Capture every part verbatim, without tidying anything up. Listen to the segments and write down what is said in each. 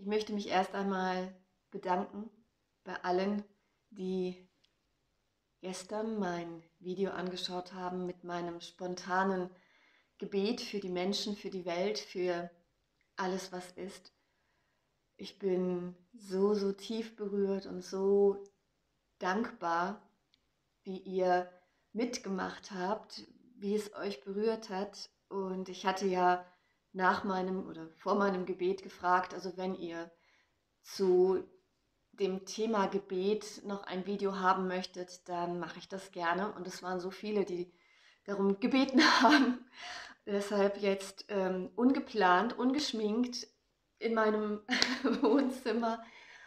Ich möchte mich erst einmal bedanken bei allen, die gestern mein Video angeschaut haben mit meinem spontanen Gebet für die Menschen, für die Welt, für alles, was ist. Ich bin so, so tief berührt und so dankbar, wie ihr mitgemacht habt, wie es euch berührt hat. Und ich hatte ja nach meinem oder vor meinem Gebet gefragt, also wenn ihr zu dem Thema Gebet noch ein Video haben möchtet, dann mache ich das gerne. Und es waren so viele, die darum gebeten haben. Deshalb jetzt ähm, ungeplant, ungeschminkt in meinem Wohnzimmer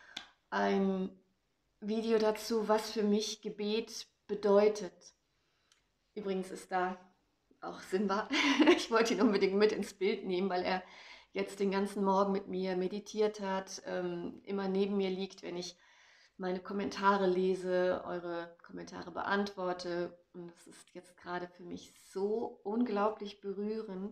ein Video dazu, was für mich Gebet bedeutet. Übrigens ist da auch Simba. Ich wollte ihn unbedingt mit ins Bild nehmen, weil er jetzt den ganzen Morgen mit mir meditiert hat, ähm, immer neben mir liegt, wenn ich meine Kommentare lese, eure Kommentare beantworte. Und es ist jetzt gerade für mich so unglaublich berührend.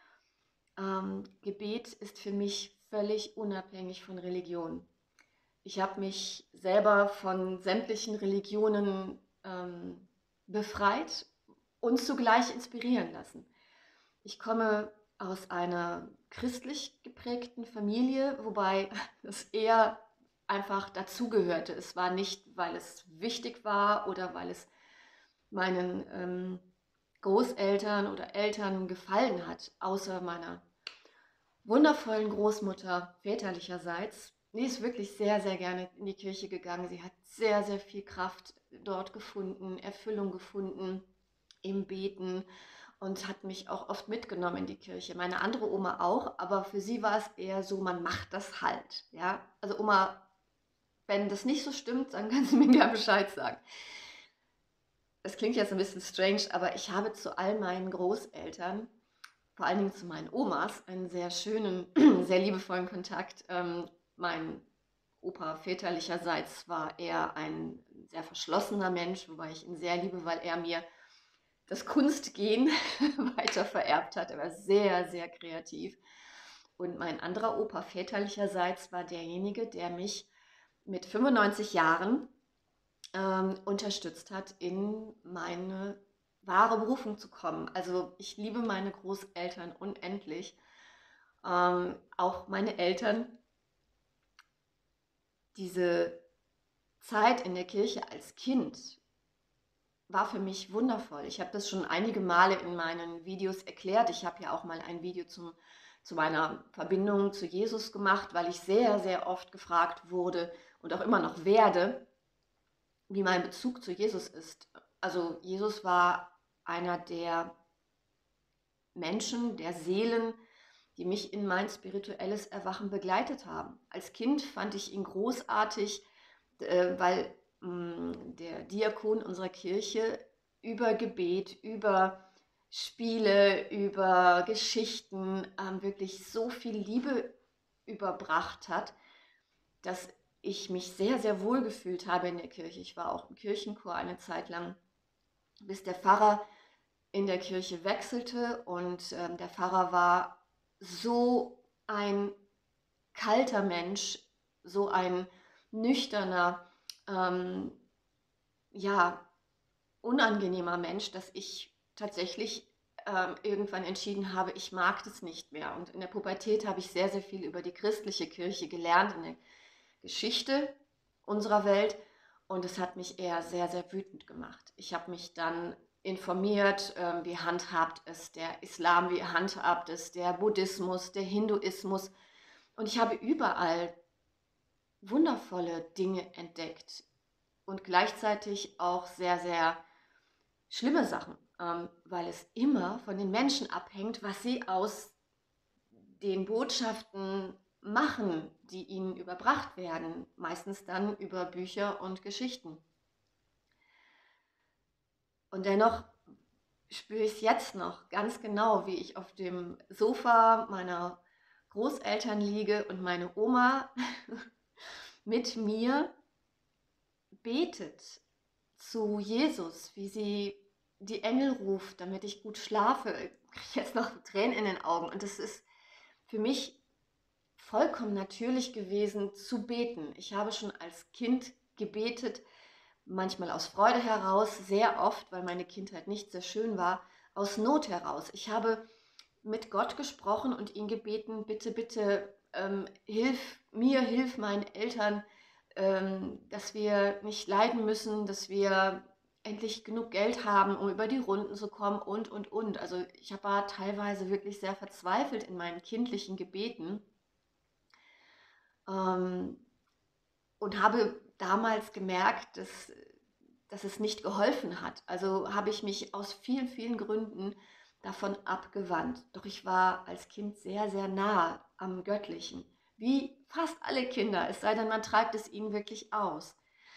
Ähm, Gebet ist für mich völlig unabhängig von Religion. Ich habe mich selber von sämtlichen Religionen ähm, befreit und zugleich inspirieren lassen. Ich komme aus einer christlich geprägten Familie, wobei es eher einfach dazugehörte. Es war nicht, weil es wichtig war oder weil es meinen ähm, Großeltern oder Eltern gefallen hat, außer meiner wundervollen Großmutter väterlicherseits. Die ist wirklich sehr, sehr gerne in die Kirche gegangen. Sie hat sehr, sehr viel Kraft dort gefunden, Erfüllung gefunden im Beten und hat mich auch oft mitgenommen in die Kirche. Meine andere Oma auch, aber für sie war es eher so, man macht das halt. Ja? Also Oma, wenn das nicht so stimmt, dann kann sie mir gerne Bescheid sagen. Das klingt jetzt ein bisschen strange, aber ich habe zu all meinen Großeltern, vor allen Dingen zu meinen Omas, einen sehr schönen, sehr liebevollen Kontakt. Ähm, mein Opa väterlicherseits war eher ein sehr verschlossener Mensch, wobei ich ihn sehr liebe, weil er mir das Kunstgehen weiter vererbt hat. Er war sehr, sehr kreativ. Und mein anderer Opa väterlicherseits war derjenige, der mich mit fünfundneunzig Jahren ähm, unterstützt hat, in meine wahre Berufung zu kommen. Also ich liebe meine Großeltern unendlich. Ähm, auch meine Eltern. Diese Zeit in der Kirche als Kind war für mich wundervoll. Ich habe das schon einige Male in meinen Videos erklärt. Ich habe ja auch mal ein Video zum, zu meiner Verbindung zu Jesus gemacht, weil ich sehr, sehr oft gefragt wurde und auch immer noch werde, wie mein Bezug zu Jesus ist. Also Jesus war einer der Menschen, der Seelen, die mich in mein spirituelles Erwachen begleitet haben. Als Kind fand ich ihn großartig, äh, weil mh, der Diakon unserer Kirche über Gebet, über Spiele, über Geschichten ähm, wirklich so viel Liebe überbracht hat, dass ich mich sehr, sehr wohl gefühlt habe in der Kirche. Ich war auch im Kirchenchor eine Zeit lang, bis der Pfarrer in der Kirche wechselte und ähm, der Pfarrer war so ein kalter Mensch, so ein nüchterner, ähm, ja, unangenehmer Mensch, dass ich tatsächlich ähm, irgendwann entschieden habe, ich mag das nicht mehr. Und in der Pubertät habe ich sehr, sehr viel über die christliche Kirche gelernt, in der Geschichte unserer Welt. Und es hat mich eher sehr, sehr wütend gemacht. Ich habe mich dann informiert, äh, wie handhabt es der Islam, wie handhabt es der Buddhismus, der Hinduismus. Und ich habe überall wundervolle Dinge entdeckt und gleichzeitig auch sehr, sehr schlimme Sachen, ähm, weil es immer von den Menschen abhängt, was sie aus den Botschaften machen, die ihnen überbracht werden, meistens dann über Bücher und Geschichten. Und dennoch spüre ich es jetzt noch ganz genau, wie ich auf dem Sofa meiner Großeltern liege und meine Oma mit mir betet zu Jesus, wie sie die Engel ruft, damit ich gut schlafe. Ich kriege jetzt noch Tränen in den Augen. Und das ist für mich vollkommen natürlich gewesen zu beten. Ich habe schon als Kind gebetet, manchmal aus Freude heraus, sehr oft, weil meine Kindheit nicht sehr schön war, aus Not heraus. Ich habe mit Gott gesprochen und ihn gebeten, bitte, bitte, ähm, hilf mir, hilf meinen Eltern, ähm, dass wir nicht leiden müssen, dass wir endlich genug Geld haben, um über die Runden zu kommen und, und, und. Also ich war teilweise wirklich sehr verzweifelt in meinen kindlichen Gebeten, ähm, und habe damals gemerkt, dass, dass es nicht geholfen hat. Also habe ich mich aus vielen, vielen Gründen davon abgewandt. Doch ich war als Kind sehr, sehr nah am Göttlichen. Wie fast alle Kinder, es sei denn, man treibt es ihnen wirklich aus.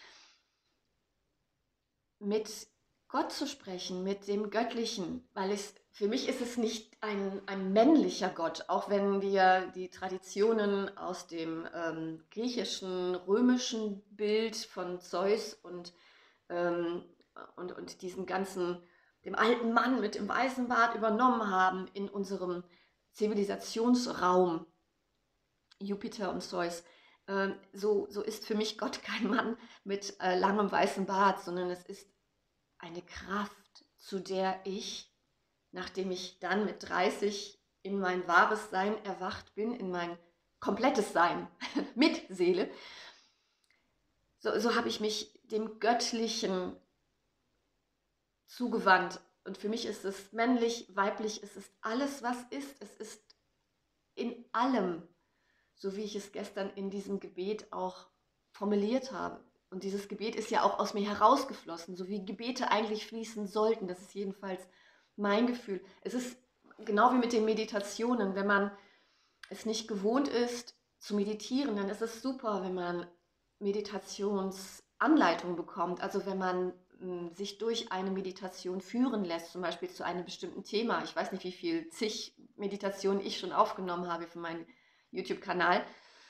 Mit Gott zu sprechen, mit dem Göttlichen, weil es, für mich ist es nicht ein, ein männlicher Gott, auch wenn wir die Traditionen aus dem ähm, griechischen, römischen Bild von Zeus und, ähm, und, und diesen ganzen, dem alten Mann mit dem weißen Bart übernommen haben in unserem Zivilisationsraum, Jupiter und Zeus. Ähm, so, so ist für mich Gott kein Mann mit äh, langem weißem Bart, sondern es ist eine Kraft, zu der ich, nachdem ich dann mit dreißig in mein wahres Sein erwacht bin, in mein komplettes Sein mit Seele, so, so habe ich mich dem Göttlichen zugewandt. Und für mich ist es männlich, weiblich, es ist alles, was ist. Es ist in allem, so wie ich es gestern in diesem Gebet auch formuliert habe. Und dieses Gebet ist ja auch aus mir herausgeflossen, so wie Gebete eigentlich fließen sollten. Das ist jedenfalls mein Gefühl. Es ist genau wie mit den Meditationen. Wenn man es nicht gewohnt ist zu meditieren, dann ist es super, wenn man Meditationsanleitung bekommt. Also wenn man mh, sich durch eine Meditation führen lässt, zum Beispiel zu einem bestimmten Thema. Ich weiß nicht, wie viel zig Meditationen ich schon aufgenommen habe für meinen YouTube-Kanal.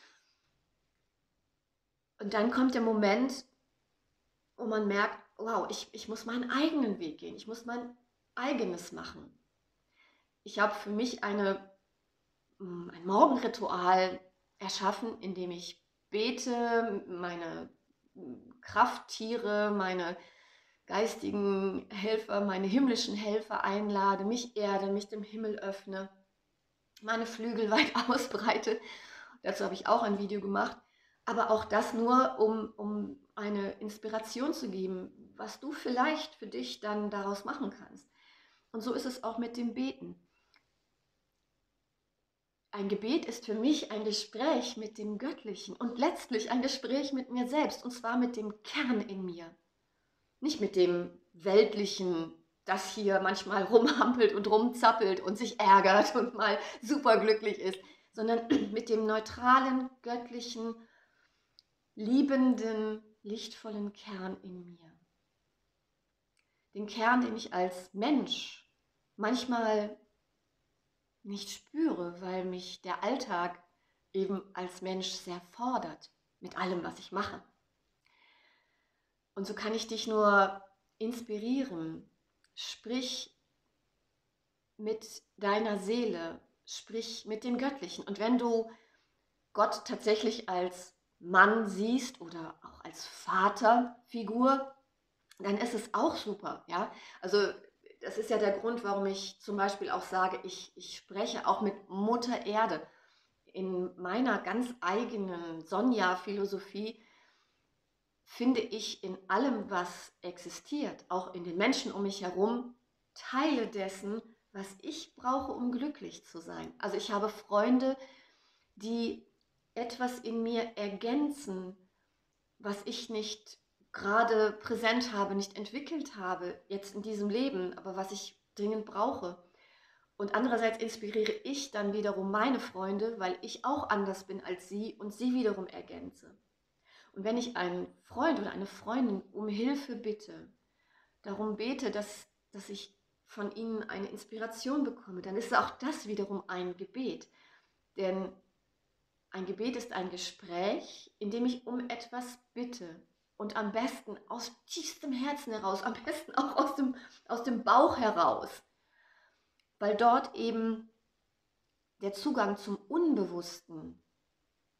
Und dann kommt der Moment, wo man merkt, wow, ich, ich muss meinen eigenen Weg gehen, ich muss mein eigenes machen. Ich habe für mich eine, ein Morgenritual erschaffen, in dem ich bete, meine Krafttiere, meine geistigen Helfer, meine himmlischen Helfer einlade, mich erde, mich dem Himmel öffne, meine Flügel weit ausbreite. Dazu habe ich auch ein Video gemacht. Aber auch das nur, um, um eine Inspiration zu geben, was du vielleicht für dich dann daraus machen kannst. Und so ist es auch mit dem Beten. Ein Gebet ist für mich ein Gespräch mit dem Göttlichen und letztlich ein Gespräch mit mir selbst, und zwar mit dem Kern in mir. Nicht mit dem Weltlichen, das hier manchmal rumhampelt und rumzappelt und sich ärgert und mal superglücklich ist, sondern mit dem neutralen, göttlichen, liebenden, lichtvollen Kern in mir. Den Kern, den ich als Mensch manchmal nicht spüre, weil mich der Alltag eben als Mensch sehr fordert mit allem, was ich mache. Und so kann ich dich nur inspirieren. Sprich mit deiner Seele, sprich mit dem Göttlichen. Und wenn du Gott tatsächlich als Mann siehst oder auch als Vaterfigur, dann ist es auch super. Ja? Also das ist ja der Grund, warum ich zum Beispiel auch sage, ich, ich spreche auch mit Mutter Erde. In meiner ganz eigenen Sonja-Philosophie finde ich in allem, was existiert, auch in den Menschen um mich herum, Teile dessen, was ich brauche, um glücklich zu sein. Also ich habe Freunde, die etwas in mir ergänzen, was ich nicht gerade präsent habe, nicht entwickelt habe, jetzt in diesem Leben, aber was ich dringend brauche. Und andererseits inspiriere ich dann wiederum meine Freunde, weil ich auch anders bin als sie und sie wiederum ergänze. Und wenn ich einen Freund oder eine Freundin um Hilfe bitte, darum bete, dass, dass ich von ihnen eine Inspiration bekomme, dann ist auch das wiederum ein Gebet. Denn ein Gebet ist ein Gespräch, in dem ich um etwas bitte. Und am besten aus tiefstem Herzen heraus, am besten auch aus dem, aus dem Bauch heraus. Weil dort eben der Zugang zum Unbewussten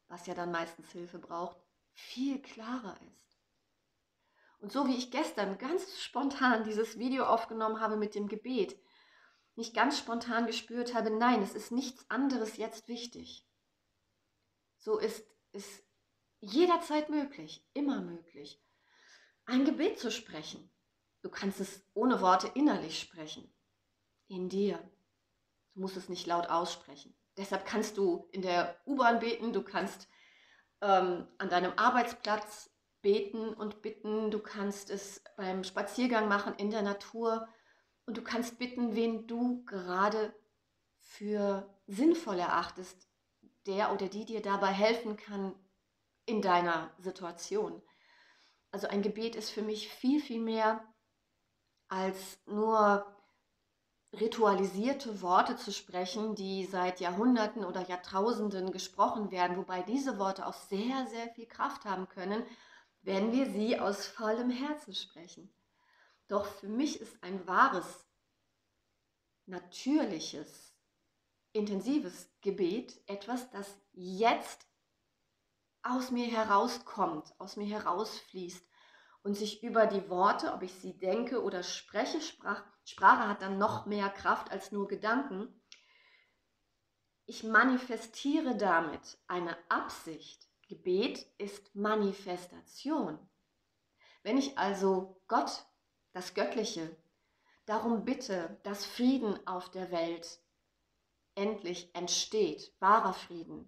was ja dann meistens Hilfe braucht, viel klarer ist. Und so wie ich gestern ganz spontan dieses Video aufgenommen habe mit dem Gebet, nicht ganz spontan gespürt habe, nein, es ist nichts anderes jetzt wichtig. So ist es jederzeit möglich, immer möglich, ein Gebet zu sprechen. Du kannst es ohne Worte innerlich sprechen, in dir. Du musst es nicht laut aussprechen. Deshalb kannst du in der U-Bahn beten, du kannst ähm, an deinem Arbeitsplatz beten und bitten, du kannst es beim Spaziergang machen in der Natur und du kannst bitten, wen du gerade für sinnvoll erachtest, der oder die dir dabei helfen kann in deiner Situation. Also ein Gebet ist für mich viel, viel mehr als nur ritualisierte Worte zu sprechen, die seit Jahrhunderten oder Jahrtausenden gesprochen werden, wobei diese Worte auch sehr, sehr viel Kraft haben können, wenn wir sie aus vollem Herzen sprechen. Doch für mich ist ein wahres, natürliches, intensives Gebet etwas, das jetzt aus mir herauskommt, aus mir herausfließt und sich über die Worte, ob ich sie denke oder spreche, Sprach, Sprache hat dann noch mehr Kraft als nur Gedanken. Ich manifestiere damit eine Absicht. Gebet ist Manifestation. Wenn ich also Gott, das Göttliche, darum bitte, dass Frieden auf der Welt endlich entsteht, wahrer Frieden,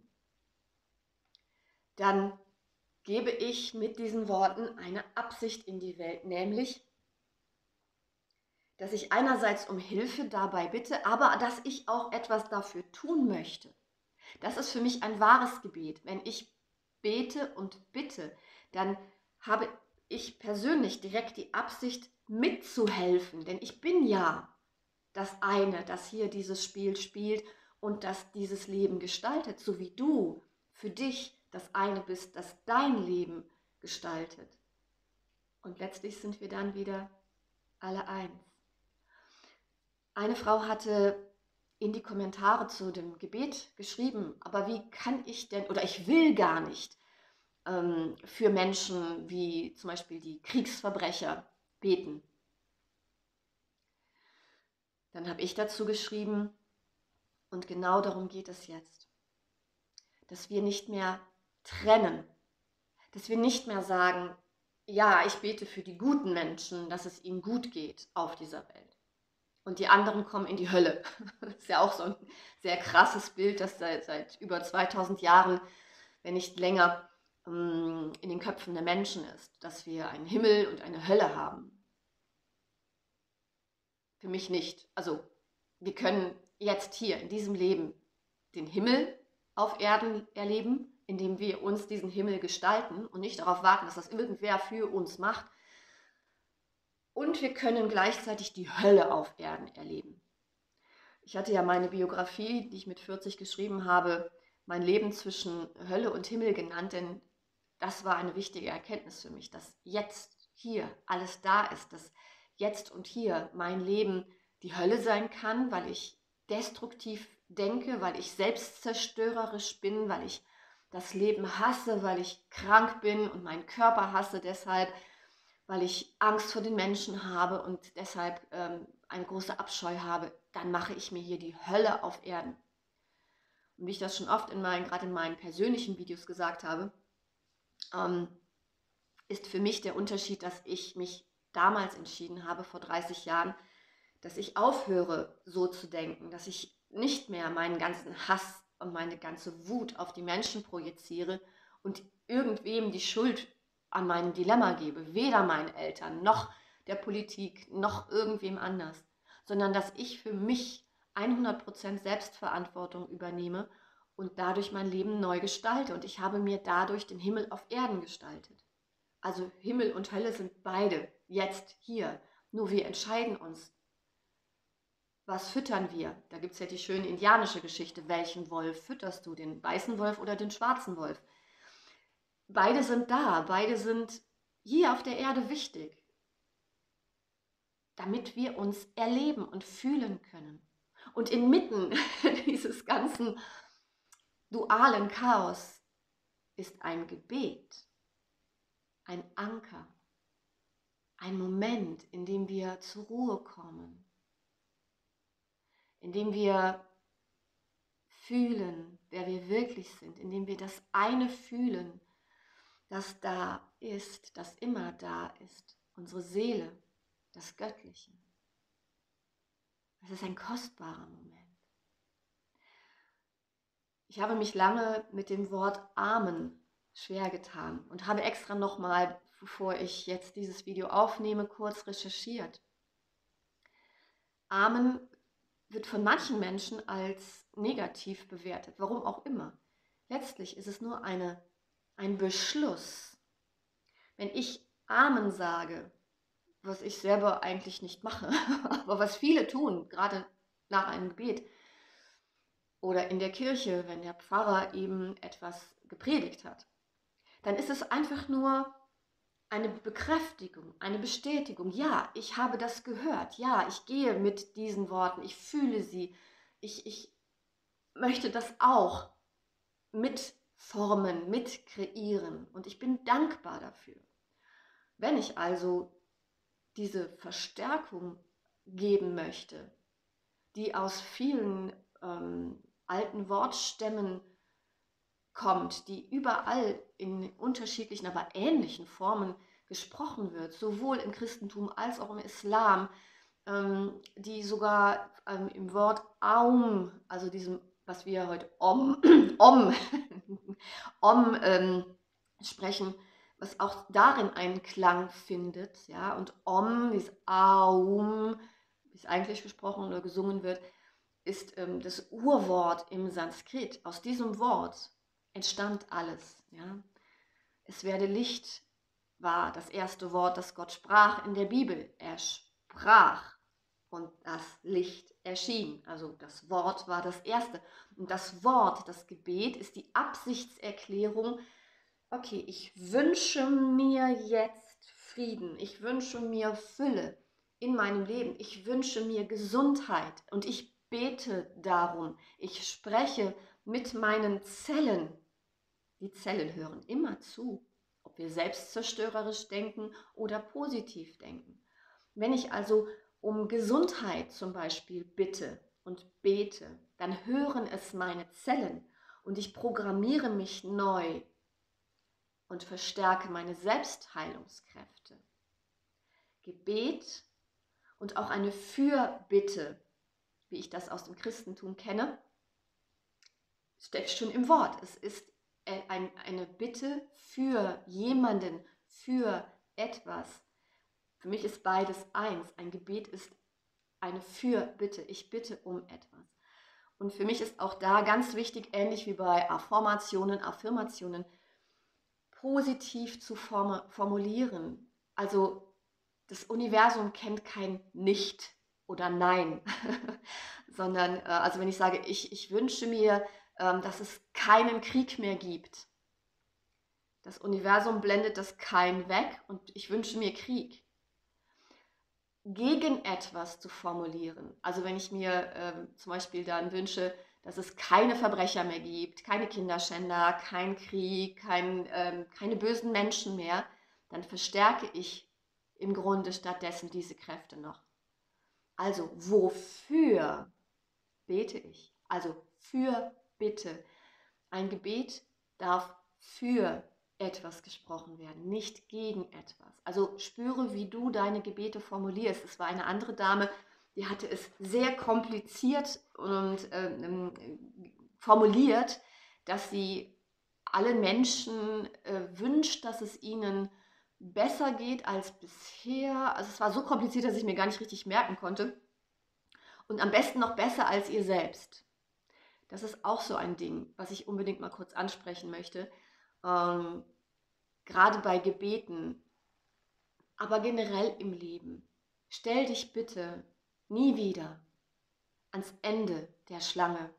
dann gebe ich mit diesen Worten eine Absicht in die Welt, nämlich, dass ich einerseits um Hilfe dabei bitte, aber dass ich auch etwas dafür tun möchte. Das ist für mich ein wahres Gebet. Wenn ich bete und bitte, dann habe ich persönlich direkt die Absicht, mitzuhelfen, denn ich bin ja das eine, das hier dieses Spiel spielt und das dieses Leben gestaltet, so wie du für dich das eine bist, das dein Leben gestaltet. Und letztlich sind wir dann wieder alle eins. Eine Frau hatte in die Kommentare zu dem Gebet geschrieben, aber wie kann ich denn, oder ich will gar nicht ähm, für Menschen wie zum Beispiel die Kriegsverbrecher beten. Dann habe ich dazu geschrieben, und genau darum geht es jetzt, dass wir nicht mehr trennen, dass wir nicht mehr sagen, ja, ich bete für die guten Menschen, dass es ihnen gut geht auf dieser Welt. Und die anderen kommen in die Hölle. Das ist ja auch so ein sehr krasses Bild, das seit, seit über zweitausend Jahren, wenn nicht länger, in den Köpfen der Menschen ist, dass wir einen Himmel und eine Hölle haben. Für mich nicht. Also wir können jetzt hier in diesem Leben den Himmel auf Erden erleben, indem wir uns diesen Himmel gestalten und nicht darauf warten, dass das irgendwer für uns macht. Und wir können gleichzeitig die Hölle auf Erden erleben. Ich hatte ja meine Biografie, die ich mit vierzig geschrieben habe, mein Leben zwischen Hölle und Himmel genannt, denn das war eine wichtige Erkenntnis für mich, dass jetzt hier alles da ist, dass jetzt und hier mein Leben die Hölle sein kann, weil ich destruktiv denke, weil ich selbstzerstörerisch bin, weil ich das Leben hasse, weil ich krank bin und meinen Körper hasse deshalb, weil ich Angst vor den Menschen habe und deshalb ähm, eine große Abscheu habe, dann mache ich mir hier die Hölle auf Erden. Und wie ich das schon oft in meinen, gerade in meinen persönlichen Videos gesagt habe, ähm, ist für mich der Unterschied, dass ich mich damals entschieden habe, vor dreißig Jahren, dass ich aufhöre, so zu denken, dass ich nicht mehr meinen ganzen Hass und meine ganze Wut auf die Menschen projiziere und irgendwem die Schuld an meinem Dilemma gebe, weder meinen Eltern, noch der Politik, noch irgendwem anders, sondern dass ich für mich hundert Prozent Selbstverantwortung übernehme und dadurch mein Leben neu gestalte. Und ich habe mir dadurch den Himmel auf Erden gestaltet. Also Himmel und Hölle sind beide jetzt hier. Nur wir entscheiden uns, was füttern wir? Da gibt es ja die schöne indianische Geschichte. Welchen Wolf fütterst du? Den weißen Wolf oder den schwarzen Wolf? Beide sind da. Beide sind hier auf der Erde wichtig, damit wir uns erleben und fühlen können. Und inmitten dieses ganzen dualen Chaos ist ein Gebet, ein Anker, ein Moment, in dem wir zur Ruhe kommen, in dem wir fühlen, wer wir wirklich sind, in dem wir das eine fühlen, das da ist, das immer da ist, unsere Seele, das Göttliche. Das ist ein kostbarer Moment. Ich habe mich lange mit dem Wort Amen schwer getan und habe extra nochmal, bevor ich jetzt dieses Video aufnehme, kurz recherchiert. Amen wird von manchen Menschen als negativ bewertet, warum auch immer. Letztlich ist es nur eine, ein Beschluss. Wenn ich Amen sage, was ich selber eigentlich nicht mache, aber was viele tun, gerade nach einem Gebet oder in der Kirche, wenn der Pfarrer eben etwas gepredigt hat, dann ist es einfach nur eine Bekräftigung, eine Bestätigung. Ja, ich habe das gehört. Ja, ich gehe mit diesen Worten. Ich fühle sie. Ich, ich möchte das auch mitformen, mitkreieren. Und ich bin dankbar dafür. Wenn ich also diese Verstärkung geben möchte, die aus vielen ähm, alten Wortstämmen kommt, die überall in unterschiedlichen, aber ähnlichen Formen gesprochen wird, sowohl im Christentum als auch im Islam, ähm, die sogar ähm, im Wort Aum, also diesem, was wir heute Om, Om, Om ähm, sprechen, was auch darin einen Klang findet, ja, und Om, dieses Aum, wie es eigentlich gesprochen oder gesungen wird, ist ähm, das Urwort im Sanskrit. Aus diesem Wort entstand alles. Ja? Es werde Licht war das erste Wort, das Gott sprach in der Bibel. Er sprach und das Licht erschien. Also das Wort war das erste. Und das Wort, das Gebet, ist die Absichtserklärung, okay, ich wünsche mir jetzt Frieden, ich wünsche mir Fülle in meinem Leben, ich wünsche mir Gesundheit und ich bete darum, ich spreche mit meinen Zellen. Die Zellen hören immer zu, ob wir selbstzerstörerisch denken oder positiv denken. Wenn ich also um Gesundheit zum Beispiel bitte und bete, dann hören es meine Zellen und ich programmiere mich neu und verstärke meine Selbstheilungskräfte. Gebet und auch eine Fürbitte, wie ich das aus dem Christentum kenne, steckt schon im Wort. Es ist ein, eine Bitte für jemanden, für etwas. Für mich ist beides eins. Ein Gebet ist eine Fürbitte. Ich bitte um etwas. Und für mich ist auch da ganz wichtig, ähnlich wie bei Affirmationen, Affirmationen, positiv zu form formulieren. Also das Universum kennt kein Nicht oder Nein, sondern äh, also wenn ich sage, ich, ich wünsche mir, ähm, dass es keinen Krieg mehr gibt. Das Universum blendet das Kein weg und ich wünsche mir Krieg. Gegen etwas zu formulieren, also wenn ich mir äh, zum Beispiel dann wünsche, dass es keine Verbrecher mehr gibt, keine Kinderschänder, kein Krieg, kein, ähm, keine bösen Menschen mehr, dann verstärke ich im Grunde stattdessen diese Kräfte noch. Also wofür bete ich? Also für Bitte. Ein Gebet darf für etwas gesprochen werden, nicht gegen etwas. Also spüre, wie du deine Gebete formulierst. Es war eine andere Dame, die hatte es sehr kompliziert und ähm, formuliert, dass sie allen Menschen äh, wünscht, dass es ihnen besser geht als bisher. Also es war so kompliziert, dass ich mir gar nicht richtig merken konnte. Und am besten noch besser als ihr selbst. Das ist auch so ein Ding, was ich unbedingt mal kurz ansprechen möchte. Ähm, gerade bei Gebeten, aber generell im Leben. Stell dich bitte nie wieder ans Ende der Schlange.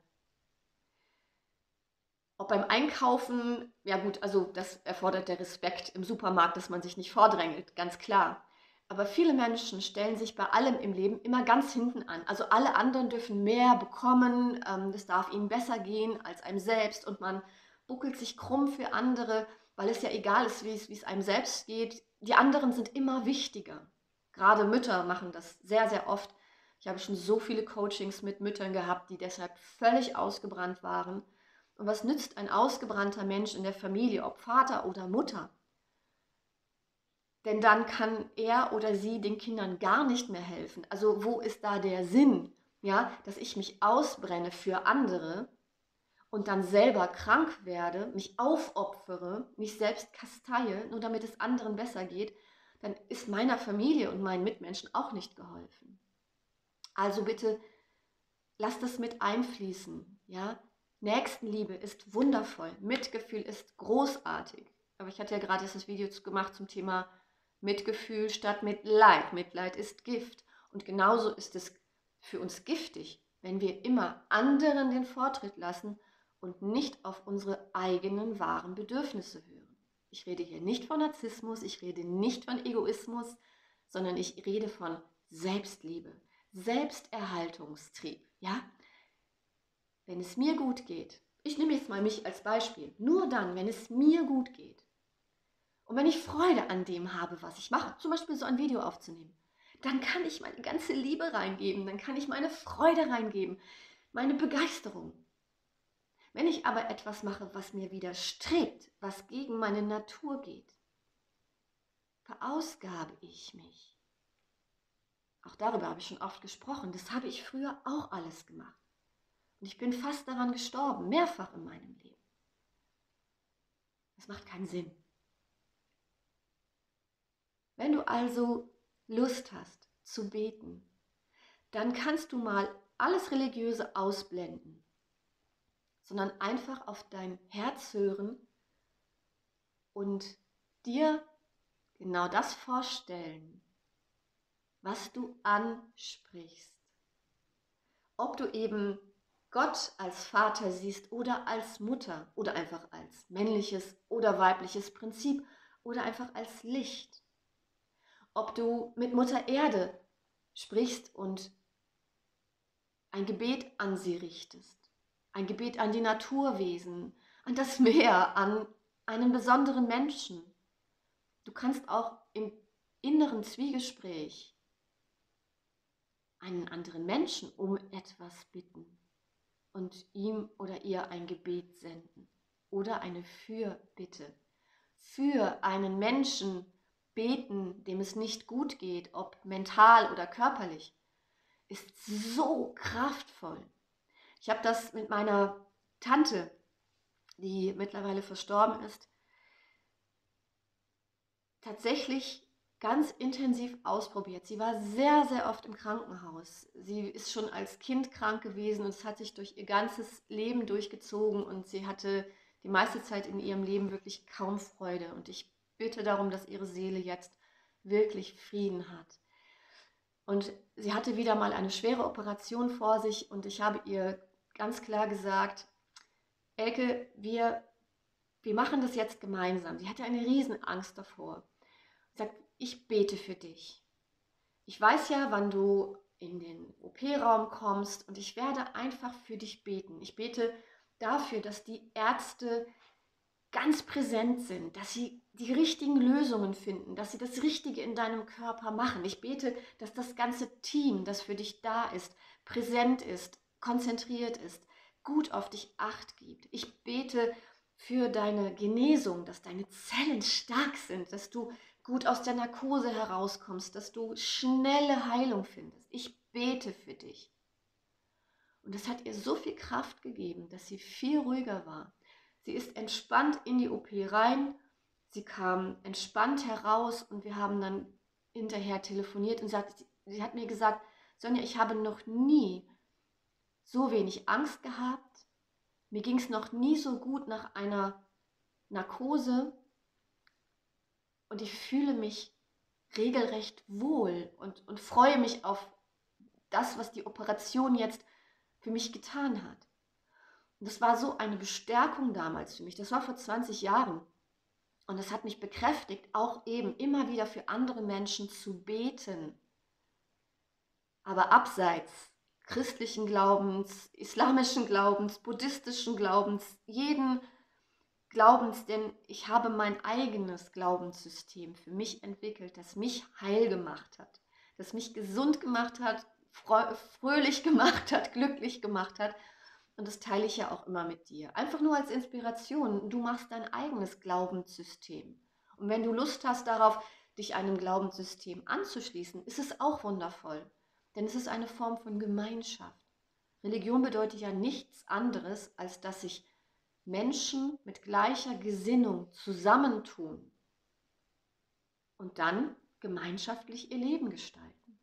Ob beim Einkaufen, ja gut, also das erfordert der Respekt im Supermarkt, dass man sich nicht vordrängelt, ganz klar. Aber viele Menschen stellen sich bei allem im Leben immer ganz hinten an. Also alle anderen dürfen mehr bekommen, ähm, das darf ihnen besser gehen als einem selbst und man buckelt sich krumm für andere, weil es ja egal ist, wie es, wie es einem selbst geht. Die anderen sind immer wichtiger. Gerade Mütter machen das sehr, sehr oft. Ich habe schon so viele Coachings mit Müttern gehabt, die deshalb völlig ausgebrannt waren. Und was nützt ein ausgebrannter Mensch in der Familie, ob Vater oder Mutter? Denn dann kann er oder sie den Kindern gar nicht mehr helfen. Also wo ist da der Sinn, ja, dass ich mich ausbrenne für andere und dann selber krank werde, mich aufopfere, mich selbst kasteie, nur damit es anderen besser geht, dann ist meiner Familie und meinen Mitmenschen auch nicht geholfen. Also bitte lasst es mit einfließen, ja. Nächstenliebe ist wundervoll, Mitgefühl ist großartig. Aber ich hatte ja gerade das Video gemacht zum Thema Mitgefühl statt Mitleid. Mitleid ist Gift. Und genauso ist es für uns giftig, wenn wir immer anderen den Vortritt lassen und nicht auf unsere eigenen wahren Bedürfnisse hören. Ich rede hier nicht von Narzissmus, ich rede nicht von Egoismus, sondern ich rede von Selbstliebe, Selbsterhaltungstrieb. Ja? Wenn es mir gut geht, ich nehme jetzt mal mich als Beispiel, nur dann, wenn es mir gut geht und wenn ich Freude an dem habe, was ich mache, zum Beispiel so ein Video aufzunehmen, dann kann ich meine ganze Liebe reingeben, dann kann ich meine Freude reingeben, meine Begeisterung. Wenn ich aber etwas mache, was mir widerstrebt, was gegen meine Natur geht, verausgabe ich mich. Auch darüber habe ich schon oft gesprochen. Das habe ich früher auch alles gemacht. Und ich bin fast daran gestorben, mehrfach in meinem Leben. Das macht keinen Sinn. Wenn du also Lust hast zu beten, dann kannst du mal alles Religiöse ausblenden, sondern einfach auf dein Herz hören und dir genau das vorstellen, was du ansprichst. Ob du eben Gott als Vater siehst oder als Mutter oder einfach als männliches oder weibliches Prinzip oder einfach als Licht. Ob du mit Mutter Erde sprichst und ein Gebet an sie richtest, ein Gebet an die Naturwesen, an das Meer, an einen besonderen Menschen. Du kannst auch im inneren Zwiegespräch einen anderen Menschen um etwas bitten und ihm oder ihr ein Gebet senden oder eine Fürbitte. Für einen Menschen beten, dem es nicht gut geht, ob mental oder körperlich, ist so kraftvoll. Ich habe das mit meiner Tante, die mittlerweile verstorben ist, tatsächlich ganz intensiv ausprobiert. Sie war sehr, sehr oft im Krankenhaus. Sie ist schon als Kind krank gewesen und es hat sich durch ihr ganzes Leben durchgezogen und sie hatte die meiste Zeit in ihrem Leben wirklich kaum Freude. Und ich bitte darum, dass ihre Seele jetzt wirklich Frieden hat. Und sie hatte wieder mal eine schwere Operation vor sich und ich habe ihr ganz klar gesagt, Elke, wir, wir machen das jetzt gemeinsam. Sie hatte eine Riesenangst davor. Sie sagt, ich bete für dich. Ich weiß ja, wann du in den O P-Raum kommst und ich werde einfach für dich beten. Ich bete dafür, dass die Ärzte ganz präsent sind, dass sie die richtigen Lösungen finden, dass sie das Richtige in deinem Körper machen. Ich bete, dass das ganze Team, das für dich da ist, präsent ist, konzentriert ist, gut auf dich Acht gibt. Ich bete für deine Genesung, dass deine Zellen stark sind, dass du gut aus der Narkose herauskommst, dass du schnelle Heilung findest. Ich bete für dich. Und das hat ihr so viel Kraft gegeben, dass sie viel ruhiger war. Sie ist entspannt in die O P rein, sie kam entspannt heraus und wir haben dann hinterher telefoniert und sie hat, sie hat mir gesagt, Sonja, ich habe noch nie so wenig Angst gehabt, mir ging es noch nie so gut nach einer Narkose und ich fühle mich regelrecht wohl und, und freue mich auf das, was die Operation jetzt für mich getan hat. Und das war so eine Bestärkung damals für mich. Das war vor zwanzig Jahren. Und das hat mich bekräftigt, auch eben immer wieder für andere Menschen zu beten. Aber abseits christlichen Glaubens, islamischen Glaubens, buddhistischen Glaubens, jeden Glaubens, denn ich habe mein eigenes Glaubenssystem für mich entwickelt, das mich heil gemacht hat, das mich gesund gemacht hat, fröhlich gemacht hat, glücklich gemacht hat. Und das teile ich ja auch immer mit dir. Einfach nur als Inspiration. Du machst dein eigenes Glaubenssystem. Und wenn du Lust hast darauf, dich einem Glaubenssystem anzuschließen, ist es auch wundervoll. Denn es ist eine Form von Gemeinschaft. Religion bedeutet ja nichts anderes, als dass sich Menschen mit gleicher Gesinnung zusammentun und dann gemeinschaftlich ihr Leben gestalten.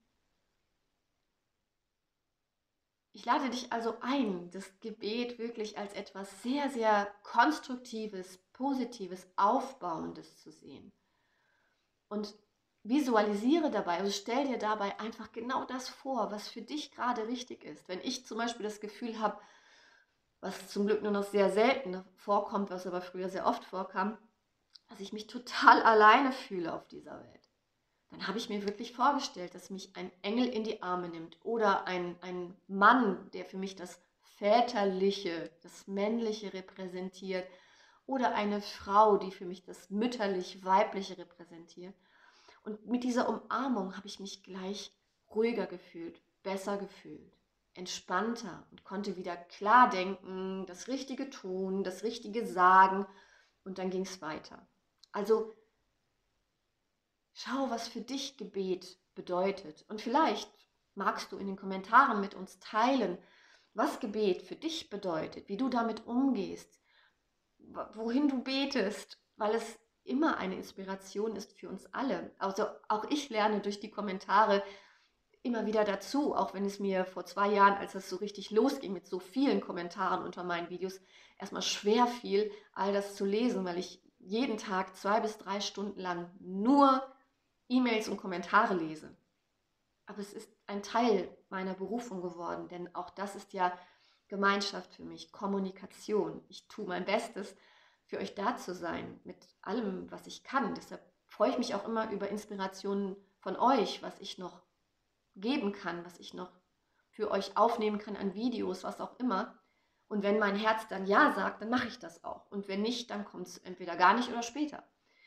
Ich lade dich also ein, das Gebet wirklich als etwas sehr, sehr Konstruktives, Positives, Aufbauendes zu sehen. Und visualisiere dabei, also stell dir dabei einfach genau das vor, was für dich gerade richtig ist. Wenn ich zum Beispiel das Gefühl habe, was zum Glück nur noch sehr selten vorkommt, was aber früher sehr oft vorkam, dass ich mich total alleine fühle auf dieser Welt, dann habe ich mir wirklich vorgestellt, dass mich ein Engel in die Arme nimmt oder ein, ein Mann, der für mich das Väterliche, das Männliche repräsentiert, oder eine Frau, die für mich das Mütterlich-Weibliche repräsentiert. Und mit dieser Umarmung habe ich mich gleich ruhiger gefühlt, besser gefühlt, entspannter und konnte wieder klar denken, das Richtige tun, das Richtige sagen, und dann ging es weiter. Also schau, was für dich Gebet bedeutet. Und vielleicht magst du in den Kommentaren mit uns teilen, was Gebet für dich bedeutet, wie du damit umgehst, wohin du betest, weil es immer eine Inspiration ist für uns alle. Also auch ich lerne durch die Kommentare immer wieder dazu, auch wenn es mir vor zwei Jahren, als das so richtig losging mit so vielen Kommentaren unter meinen Videos, erstmal schwer fiel, all das zu lesen, weil ich jeden Tag zwei bis drei Stunden lang nur E-Mails und Kommentare lese. Aber es ist ein Teil meiner Berufung geworden, denn auch das ist ja Gemeinschaft für mich, Kommunikation. Ich tue mein Bestes, für euch da zu sein, mit allem, was ich kann. Deshalb freue ich mich auch immer über Inspirationen von euch, was ich noch geben kann, was ich noch für euch aufnehmen kann an Videos, was auch immer. Und wenn mein Herz dann Ja sagt, dann mache ich das auch. Und wenn nicht, dann kommt es entweder gar nicht oder später.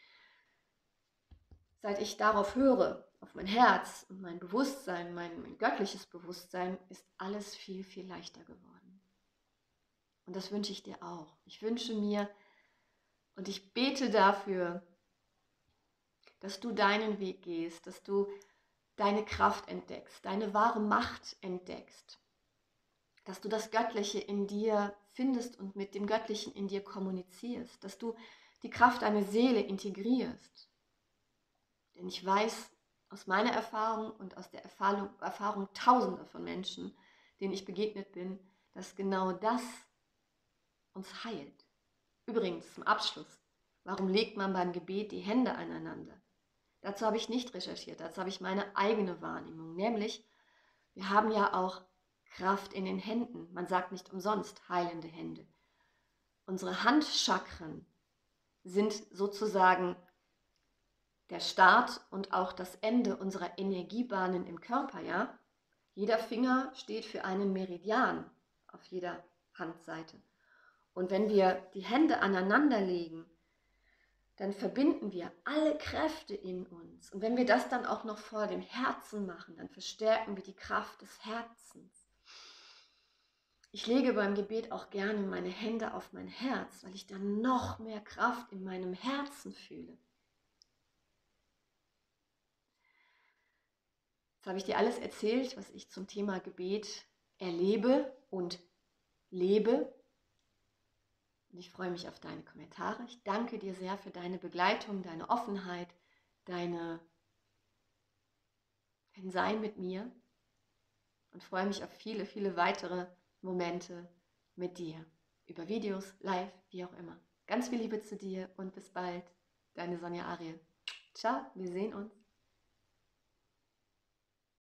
Seit ich darauf höre, auf mein Herz und mein Bewusstsein, mein, mein göttliches Bewusstsein, ist alles viel, viel leichter geworden. Und das wünsche ich dir auch. Ich wünsche mir und ich bete dafür, dass du deinen Weg gehst, dass du deine Kraft entdeckst, deine wahre Macht entdeckst, dass du das Göttliche in dir findest und mit dem Göttlichen in dir kommunizierst, dass du die Kraft deiner Seele integrierst. Denn ich weiß aus meiner Erfahrung und aus der Erfahrung, Erfahrung Tausender von Menschen, denen ich begegnet bin, dass genau das uns heilt. Übrigens zum Abschluss, warum legt man beim Gebet die Hände aneinander? Dazu habe ich nicht recherchiert, dazu habe ich meine eigene Wahrnehmung, nämlich wir haben ja auch Kraft in den Händen. Man sagt nicht umsonst heilende Hände. Unsere Handchakren sind sozusagen der Start und auch das Ende unserer Energiebahnen im Körper, ja? Jeder Finger steht für einen Meridian auf jeder Handseite. Und wenn wir die Hände aneinander legen, dann verbinden wir alle Kräfte in uns. Und wenn wir das dann auch noch vor dem Herzen machen, dann verstärken wir die Kraft des Herzens. Ich lege beim Gebet auch gerne meine Hände auf mein Herz, weil ich dann noch mehr Kraft in meinem Herzen fühle. Jetzt habe ich dir alles erzählt, was ich zum Thema Gebet erlebe und lebe. Und ich freue mich auf deine Kommentare. Ich danke dir sehr für deine Begleitung, deine Offenheit, deine, dein Sein mit mir und freue mich auf viele, viele weitere Momente mit dir. Über Videos, live, wie auch immer. Ganz viel Liebe zu dir und bis bald. Deine Sonja Ariel. Ciao, wir sehen uns.